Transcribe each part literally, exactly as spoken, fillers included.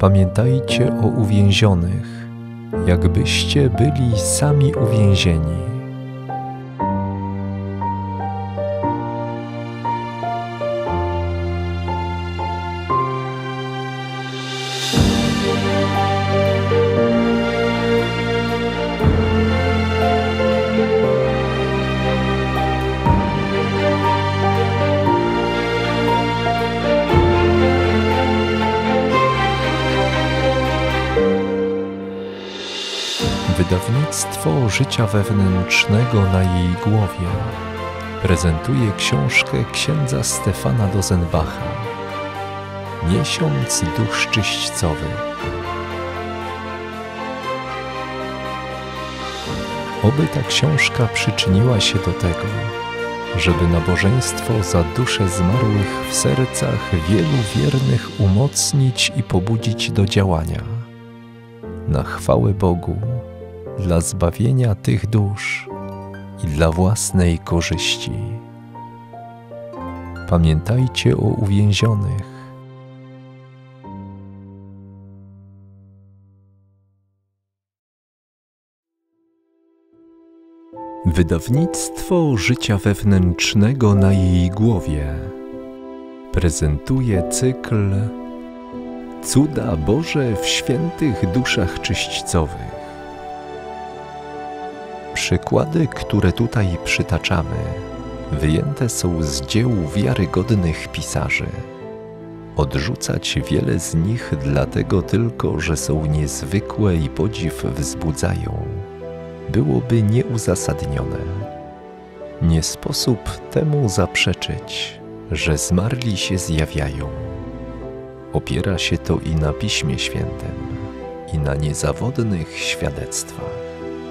Pamiętajcie o uwięzionych, jakbyście byli sami uwięzieni. Wydawnictwo Życia Wewnętrznego na jej głowie prezentuje książkę księdza Stefana Dozenbacha Miesiąc dusz czyśćcowych. Oby ta książka przyczyniła się do tego, żeby nabożeństwo za dusze zmarłych w sercach wielu wiernych umocnić i pobudzić do działania. Na chwałę Bogu, dla zbawienia tych dusz i dla własnej korzyści. Pamiętajcie o uwięzionych. Wydawnictwo Życia Wewnętrznego na jej głowie prezentuje cykl Cuda Boże w świętych duszach czyśćcowych. Przykłady, które tutaj przytaczamy, wyjęte są z dzieł wiarygodnych pisarzy. Odrzucać wiele z nich dlatego tylko, że są niezwykłe i podziw wzbudzają, byłoby nieuzasadnione. Nie sposób temu zaprzeczyć, że zmarli się zjawiają. Opiera się to i na Piśmie Świętym, i na niezawodnych świadectwach.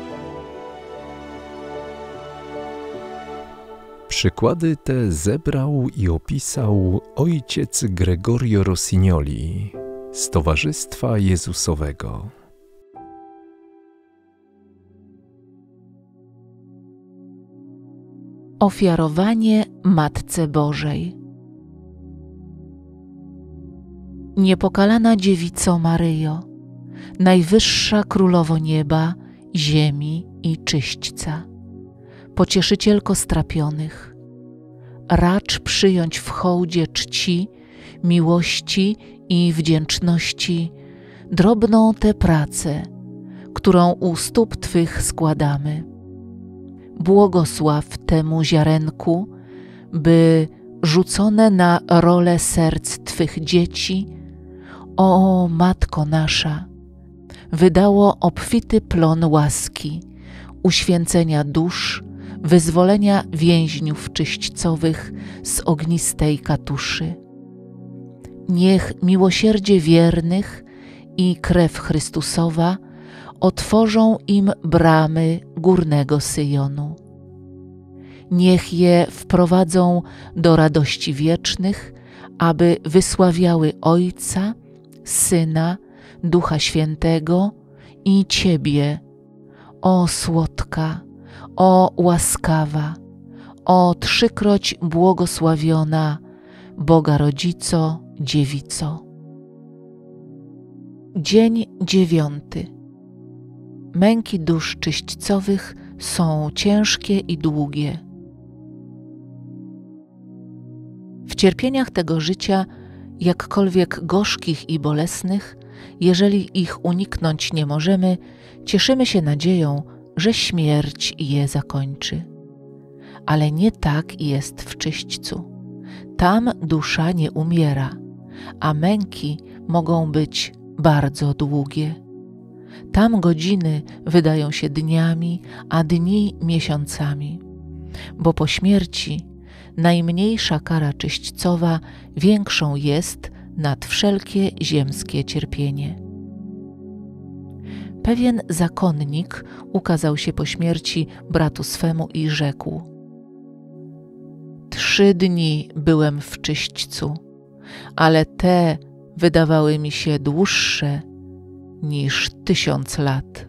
Przykłady te zebrał i opisał ojciec Gregorio Rossignoli z Towarzystwa Jezusowego. Ofiarowanie Matce Bożej. Niepokalana Dziewico Maryjo, Najwyższa Królowo Nieba, Ziemi i Czyśćca, Pocieszycielko strapionych, racz przyjąć w hołdzie czci, miłości i wdzięczności drobną tę pracę, którą u stóp Twych składamy. Błogosław temu ziarenku, by rzucone na rolę serc Twych dzieci, o Matko nasza, wydało obfity plon łaski, uświęcenia dusz, wyzwolenia więźniów czyśćcowych z ognistej katuszy. Niech miłosierdzie wiernych i krew Chrystusowa otworzą im bramy górnego Syjonu. Niech je wprowadzą do radości wiecznych, aby wysławiały Ojca, Syna, Ducha Świętego i Ciebie, o słodka, o łaskawa, o trzykroć błogosławiona Boga Rodzico, Dziewico. Dzień dziewiąty. Męki dusz czyśćcowych są ciężkie i długie. W cierpieniach tego życia, jakkolwiek gorzkich i bolesnych, jeżeli ich uniknąć nie możemy, cieszymy się nadzieją, że śmierć je zakończy. Ale nie tak jest w czyśćcu. Tam dusza nie umiera, a męki mogą być bardzo długie. Tam godziny wydają się dniami, a dni miesiącami, bo po śmierci najmniejsza kara czyśćcowa większą jest nad wszelkie ziemskie cierpienie. Pewien zakonnik ukazał się po śmierci bratu swemu i rzekł: Trzy dni byłem w czyśćcu, ale te wydawały mi się dłuższe niż tysiąc lat.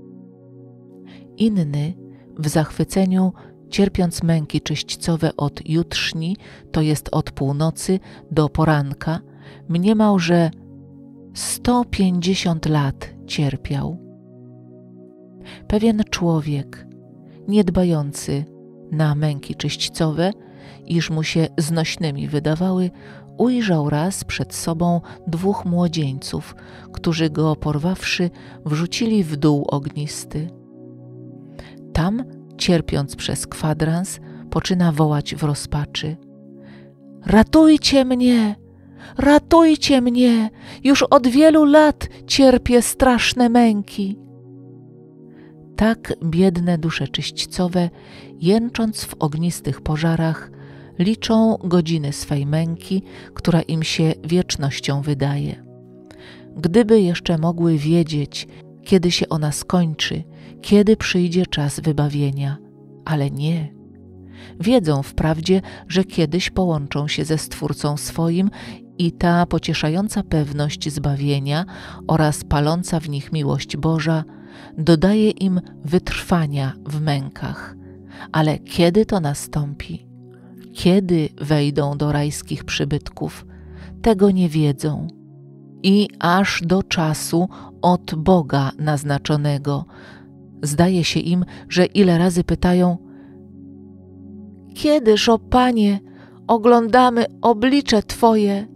Inny w zachwyceniu, cierpiąc męki czyśćcowe od jutrzni, to jest od północy do poranka, mniemał, że sto pięćdziesiąt lat cierpiał. Pewien człowiek, niedbający na męki czyśćcowe, iż mu się znośnymi wydawały, ujrzał raz przed sobą dwóch młodzieńców, którzy go porwawszy, wrzucili w dół ognisty. Tam, cierpiąc przez kwadrans, poczyna wołać w rozpaczy: „Ratujcie mnie! Ratujcie mnie! Już od wielu lat cierpię straszne męki!” Tak biedne dusze czyśćcowe, jęcząc w ognistych pożarach, liczą godziny swej męki, która im się wiecznością wydaje. Gdyby jeszcze mogły wiedzieć, kiedy się ona skończy, kiedy przyjdzie czas wybawienia, ale nie. Wiedzą wprawdzie, że kiedyś połączą się ze Stwórcą swoim i ta pocieszająca pewność zbawienia oraz paląca w nich miłość Boża dodaje im wytrwania w mękach. Ale kiedy to nastąpi? Kiedy wejdą do rajskich przybytków? Tego nie wiedzą. I aż do czasu od Boga naznaczonego. Zdaje się im, że ile razy pytają: „Kiedyż, o Panie, oglądamy oblicze Twoje?”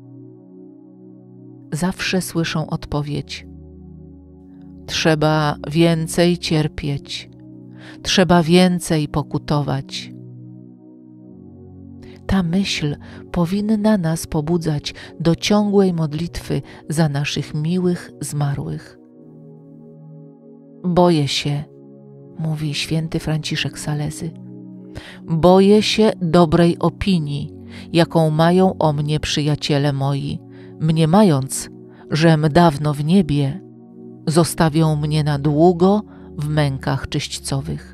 Zawsze słyszą odpowiedź: „Trzeba więcej cierpieć, trzeba więcej pokutować”. Ta myśl powinna nas pobudzać do ciągłej modlitwy za naszych miłych zmarłych. „Boję się”, mówi święty Franciszek Salezy, „boję się dobrej opinii, jaką mają o mnie przyjaciele moi, mniemając, żem dawno w niebie, zostawią mnie na długo w mękach czyśćcowych”.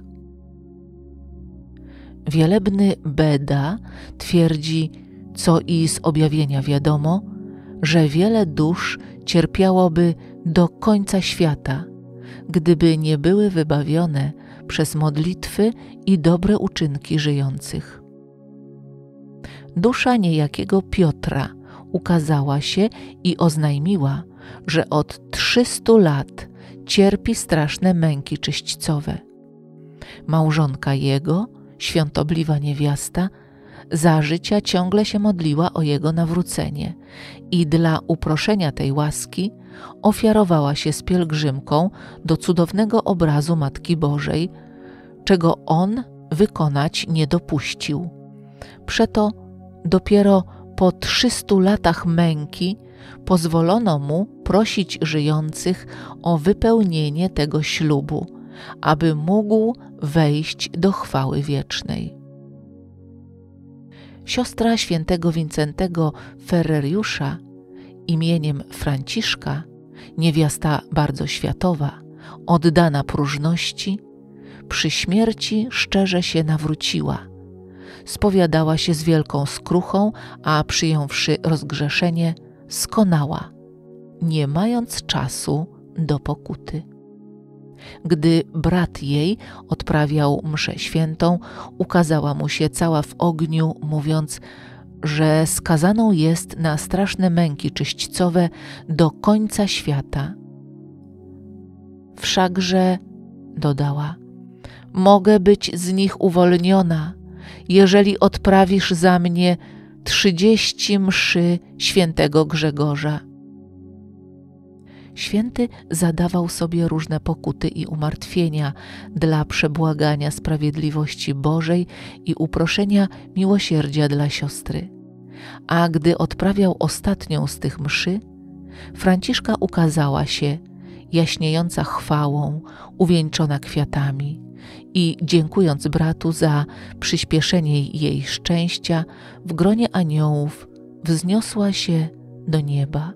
Wielebny Beda twierdzi, co i z objawienia wiadomo, że wiele dusz cierpiałoby do końca świata, gdyby nie były wybawione przez modlitwy i dobre uczynki żyjących. Dusza niejakiego Piotra ukazała się i oznajmiła, że od trzystu lat cierpi straszne męki czyśćcowe. Małżonka jego, świątobliwa niewiasta, za życia ciągle się modliła o jego nawrócenie i dla uproszenia tej łaski ofiarowała się z pielgrzymką do cudownego obrazu Matki Bożej, czego on wykonać nie dopuścił. Przeto dopiero po trzystu latach męki pozwolono mu prosić żyjących o wypełnienie tego ślubu, aby mógł wejść do chwały wiecznej. Siostra świętego Wincentego Ferreriusza, imieniem Franciszka, niewiasta bardzo światowa, oddana próżności, przy śmierci szczerze się nawróciła. Spowiadała się z wielką skruchą, a przyjąwszy rozgrzeszenie, skonała, nie mając czasu do pokuty. Gdy brat jej odprawiał mszę świętą, ukazała mu się cała w ogniu, mówiąc, że skazaną jest na straszne męki czyśćcowe do końca świata. „Wszakże”, dodała, „mogę być z nich uwolniona, jeżeli odprawisz za mnie trzydzieści mszy świętego Grzegorza”. Święty zadawał sobie różne pokuty i umartwienia dla przebłagania sprawiedliwości Bożej i uproszenia miłosierdzia dla siostry. A gdy odprawiał ostatnią z tych mszy, Franciszka ukazała się, jaśniejąca chwałą, uwieńczona kwiatami i dziękując bratu za przyspieszenie jej szczęścia, w gronie aniołów wzniosła się do nieba.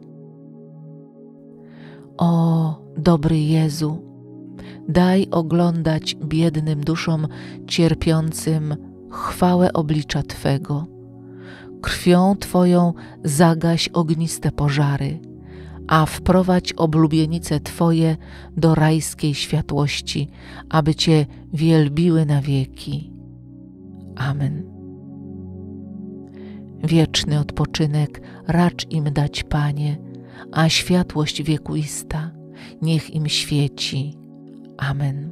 O, dobry Jezu, daj oglądać biednym duszom cierpiącym chwałę oblicza Twego. Krwią Twoją zagaś ogniste pożary, a wprowadź oblubienice Twoje do rajskiej światłości, aby Cię wielbiły na wieki. Amen. Wieczny odpoczynek racz im dać, Panie, a światłość wiekuista niech im świeci. Amen.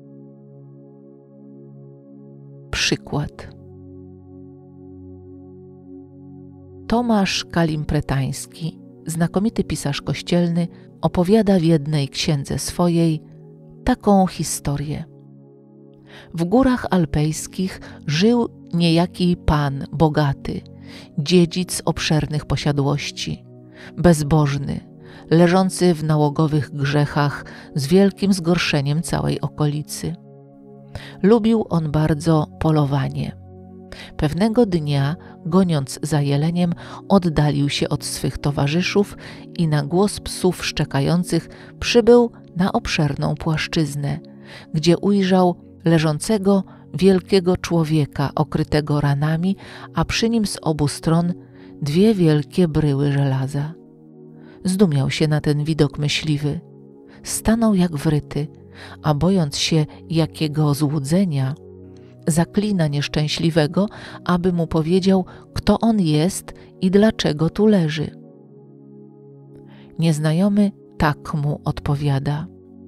Przykład. Tomasz Kalimpretański, znakomity pisarz kościelny, opowiada w jednej księdze swojej taką historię. W górach alpejskich żył niejaki pan bogaty, dziedzic obszernych posiadłości, bezbożny, leżący w nałogowych grzechach z wielkim zgorszeniem całej okolicy. Lubił on bardzo polowanie. Pewnego dnia, goniąc za jeleniem, oddalił się od swych towarzyszów i na głos psów szczekających przybył na obszerną płaszczyznę, gdzie ujrzał leżącego wielkiego człowieka okrytego ranami, a przy nim z obu stron dwie wielkie bryły żelaza. Zdumiał się na ten widok myśliwy. Stanął jak wryty, a bojąc się jakiego złudzenia, zaklina nieszczęśliwego, aby mu powiedział, kto on jest i dlaczego tu leży. Nieznajomy tak mu odpowiada.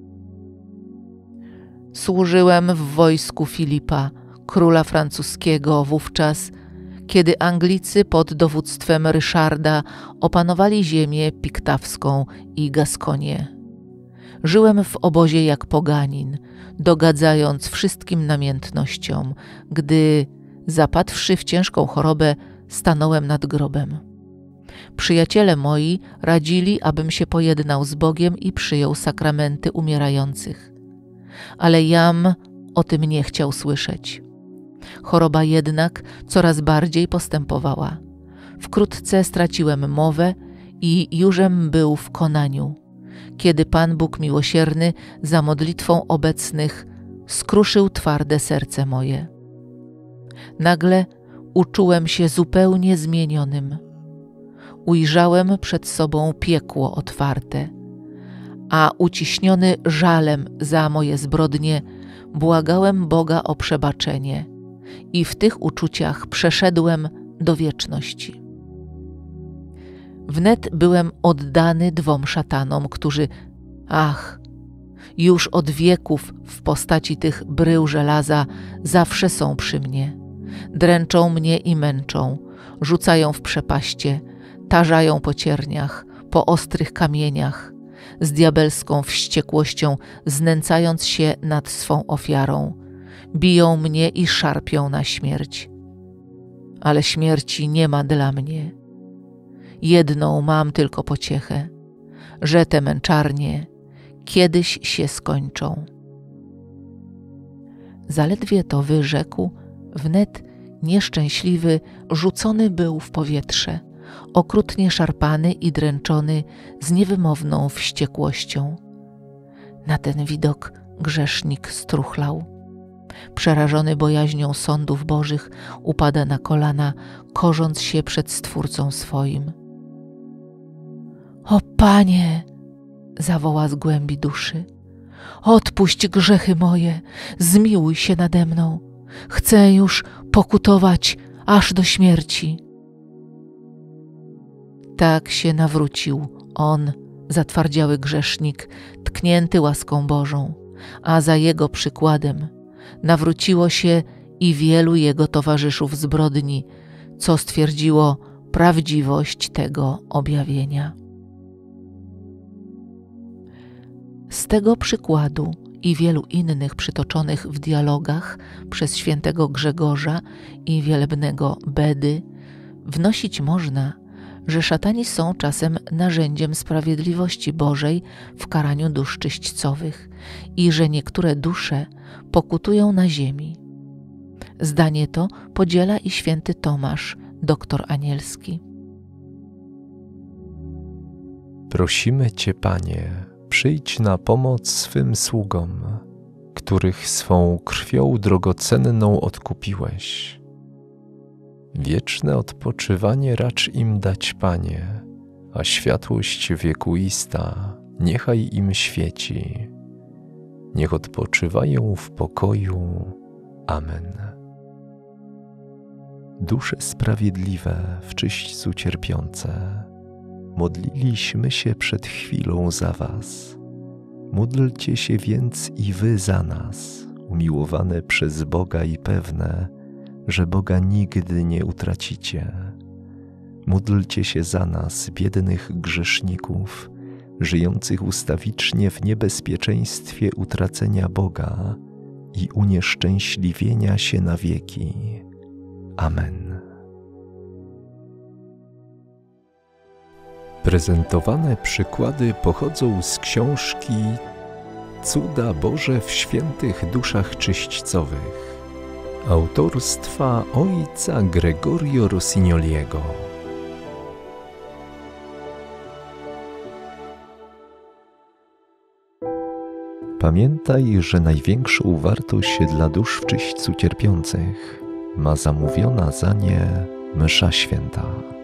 Służyłem w wojsku Filipa, króla francuskiego wówczas, kiedy Anglicy pod dowództwem Ryszarda opanowali ziemię piktawską i Gaskonię. Żyłem w obozie jak poganin, dogadzając wszystkim namiętnościom, gdy, zapadłszy w ciężką chorobę, stanąłem nad grobem. Przyjaciele moi radzili, abym się pojednał z Bogiem i przyjął sakramenty umierających. Ale jam o tym nie chciał słyszeć. Choroba jednak coraz bardziej postępowała. Wkrótce straciłem mowę i jużem był w konaniu, kiedy Pan Bóg miłosierny za modlitwą obecnych skruszył twarde serce moje. Nagle uczułem się zupełnie zmienionym. Ujrzałem przed sobą piekło otwarte, a uciśniony żalem za moje zbrodnie błagałem Boga o przebaczenie i w tych uczuciach przeszedłem do wieczności. Wnet byłem oddany dwom szatanom, którzy, ach, już od wieków w postaci tych brył żelaza zawsze są przy mnie. Dręczą mnie i męczą, rzucają w przepaście, tarzają po cierniach, po ostrych kamieniach, z diabelską wściekłością znęcając się nad swą ofiarą. Biją mnie i szarpią na śmierć. Ale śmierci nie ma dla mnie. Jedną mam tylko pociechę, że te męczarnie kiedyś się skończą. Zaledwie to wyrzekł, wnet nieszczęśliwy rzucony był w powietrze, okrutnie szarpany i dręczony z niewymowną wściekłością. Na ten widok grzesznik struchlał. Przerażony bojaźnią sądów bożych, upada na kolana, korząc się przed Stwórcą swoim. O Panie! Zawoła z głębi duszy. Odpuść grzechy moje, zmiłuj się nade mną. Chcę już pokutować aż do śmierci. Tak się nawrócił on, zatwardziały grzesznik, tknięty łaską Bożą, a za jego przykładem nawróciło się i wielu jego towarzyszów zbrodni, co stwierdziło prawdziwość tego objawienia. Z tego przykładu i wielu innych przytoczonych w dialogach przez świętego Grzegorza i wielebnego Bedy wnosić można, że szatani są czasem narzędziem sprawiedliwości Bożej w karaniu dusz czyśćcowych i że niektóre dusze pokutują na ziemi. Zdanie to podziela i święty Tomasz, doktor anielski. Prosimy Cię, Panie, przyjdź na pomoc swym sługom, których swą krwią drogocenną odkupiłeś. Wieczne odpoczywanie racz im dać, Panie, a światłość wiekuista niechaj im świeci. Niech odpoczywają w pokoju. Amen. Dusze sprawiedliwe w czyśćcu cierpiące, modliliśmy się przed chwilą za was. Módlcie się więc i wy za nas, umiłowane przez Boga i pewne, że Boga nigdy nie utracicie. Módlcie się za nas, biednych grzeszników, żyjących ustawicznie w niebezpieczeństwie utracenia Boga i unieszczęśliwienia się na wieki. Amen. Prezentowane przykłady pochodzą z książki Cuda Boże w świętych duszach czyśćcowych autorstwa ojca Gregorio Rossignoliego. Pamiętaj, że największą wartość dla dusz w czyśćcu cierpiących ma zamówiona za nie msza święta.